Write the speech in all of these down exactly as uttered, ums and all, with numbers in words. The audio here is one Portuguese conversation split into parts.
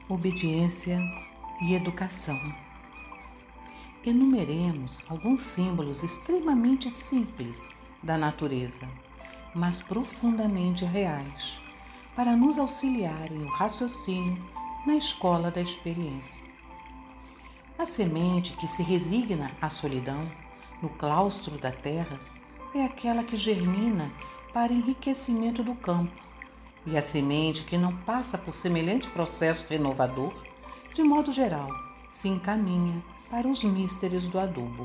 obediência e educação. Enumeremos alguns símbolos extremamente simples da natureza, mas profundamente reais, para nos auxiliarem no raciocínio na escola da experiência. A semente que se resigna à solidão no claustro da terra é aquela que germina para enriquecimento do campo, e a semente que não passa por semelhante processo renovador, de modo geral, se encaminha para os místeres do adubo.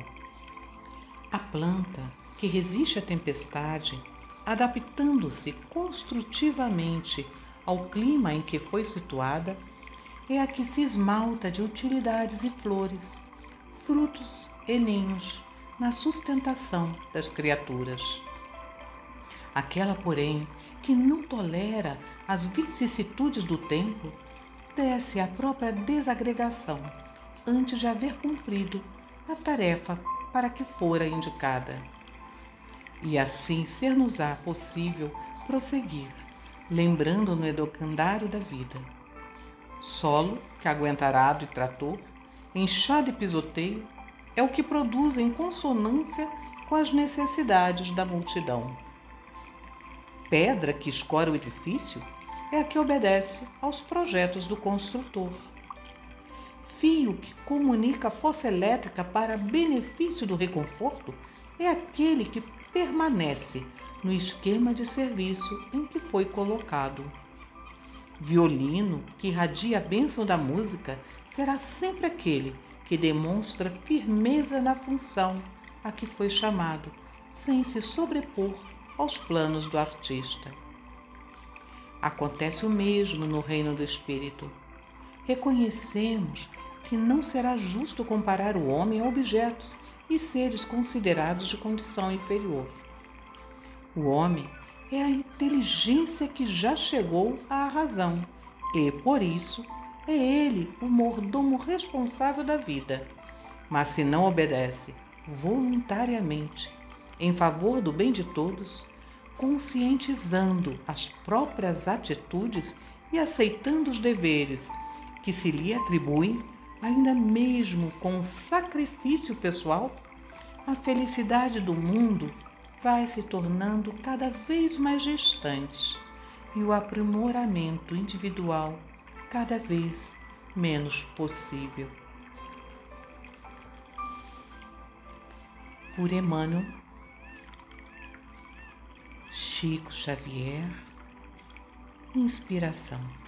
A planta que resiste à tempestade, adaptando-se construtivamente ao clima em que foi situada, é a que se esmalta de utilidades e flores, frutos e ninhos na sustentação das criaturas. Aquela, porém, que não tolera as vicissitudes do tempo, desce à própria desagregação antes de haver cumprido a tarefa para que fora indicada. E assim ser-nos-á possível prosseguir, lembrando no educandário da vida. Solo que aguenta arado e trator, enxada e pisoteio, é o que produz em consonância com as necessidades da multidão. Pedra que escora o edifício é a que obedece aos projetos do construtor. Fio que comunica a força elétrica para benefício do reconforto é aquele que permanece no esquema de serviço em que foi colocado. Violino que irradia a bênção da música será sempre aquele que demonstra firmeza na função a que foi chamado, sem se sobrepor aos planos do artista. Acontece o mesmo no reino do espírito. Reconhecemos que não será justo comparar o homem a objetos e seres considerados de condição inferior. O homem é a inteligência que já chegou à razão e, por isso, é ele o mordomo responsável da vida. Mas se não obedece voluntariamente em favor do bem de todos, conscientizando as próprias atitudes e aceitando os deveres que se lhe atribuem, ainda mesmo com sacrifício pessoal, a felicidade do mundo vai se tornando cada vez mais distante e o aprimoramento individual cada vez menos possível. Por Emmanuel, Chico Xavier, inspiração.